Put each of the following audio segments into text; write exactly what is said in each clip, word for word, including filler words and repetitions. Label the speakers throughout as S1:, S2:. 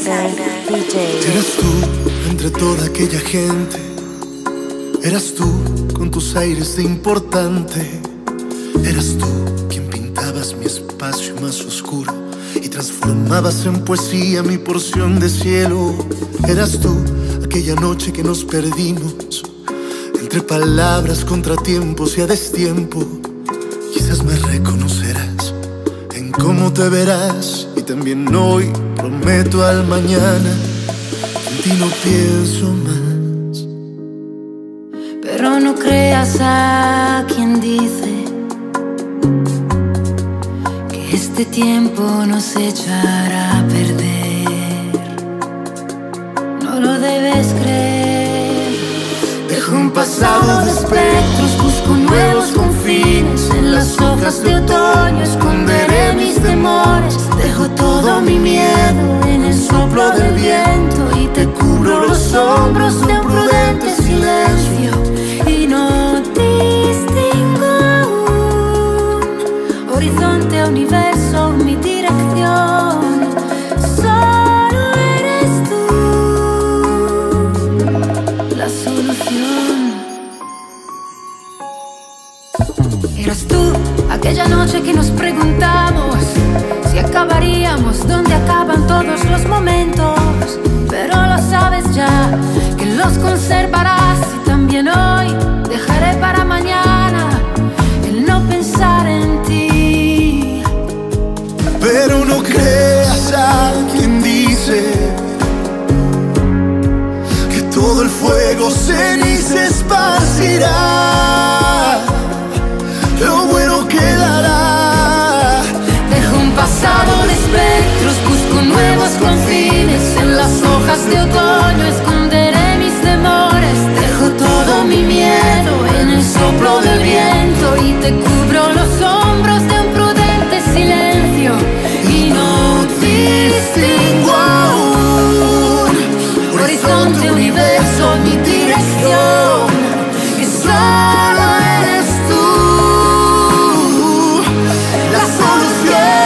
S1: Insider D J.
S2: Eras tú entre toda aquella gente, eras tú con tus aires de importante, eras tú quien pintabas mi espacio más oscuro y transformabas en poesía mi porción de cielo. Eras tú aquella noche que nos perdimos entre palabras, contratiempos y a destiempo. Quizás me reconocerás en cómo te verás, y también hoy prometo al mañana en ti no pienso más.
S3: Pero no creas a quien dice que este tiempo nos echará a perder. No lo debes creer.
S2: Dejo un pasado de espectros, busco nuevos confines. En las hojas de otoño esconderé mis temores. Dejo todo mi miedo en el soplo del viento y te cubro los hombros de un prudente silencio.
S3: Y no distingo aún horizonte, universo, mi dirección. Solo eres tú la solución. Eras tú aquella noche que nos preguntamos si acabaríamos donde acaban todos los momentos. Pero lo sabes ya, que los conservarás, y también hoy dejaré para mañana el no pensar en ti.
S2: Pero no creas a quien dice que todo el fuego ceniza esparcirá. Lo bueno quedará.
S3: Dejo un pasado de espectros, busco nuevos confines. En las hojas de otoño esconderé mis temores. Dejo todo mi miedo en el soplo del viento y te cubro los hombros de un prudente silencio. Y no distingo aún horizonte, universo, mi dirección. Que solo eres tú la solución.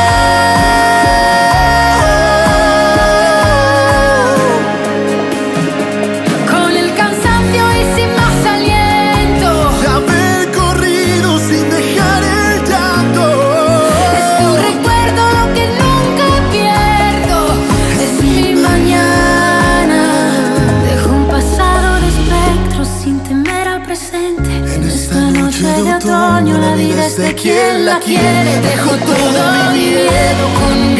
S3: Con el cansancio y sin más aliento
S2: De haber corrido sin dejar el llanto,
S3: es tu recuerdo lo que nunca pierdo. Es mi mañana. Dejo un pasado de espectros sin temer al presente.
S2: en esta noche de otoño la vida es de quien la quiere.
S3: Dejo todo mi miedo con